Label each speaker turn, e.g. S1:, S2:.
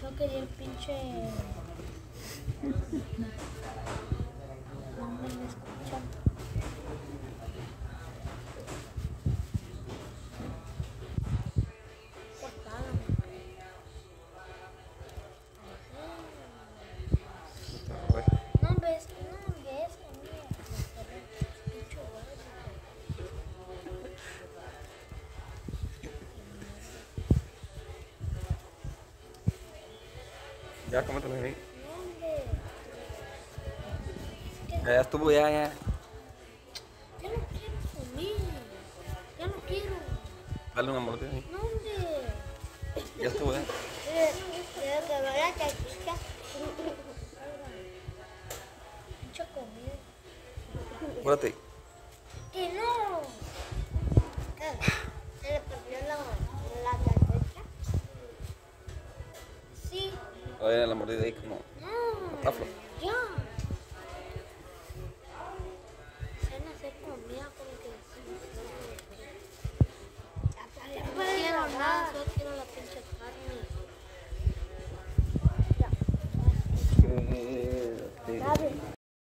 S1: No quería el pinche. No me escuchan. Cortada. No ves, pinche gordo.
S2: Ya, cómetelo ahí.
S1: ¿Dónde?
S2: Ya estuvo, ya.
S1: Ya no quiero comer. Ya no quiero.
S2: Dale una mordida ahí.
S1: ¿Dónde?
S2: Ya estuvo, ya.
S1: Quiero que vaya la salchicha. Mucha comida.
S2: Apúrate.
S1: ¡Que no! ¿Se le perdió la salchicha? Sí.
S2: Oye, la mordida ahí como.
S1: No.
S2: Está floja.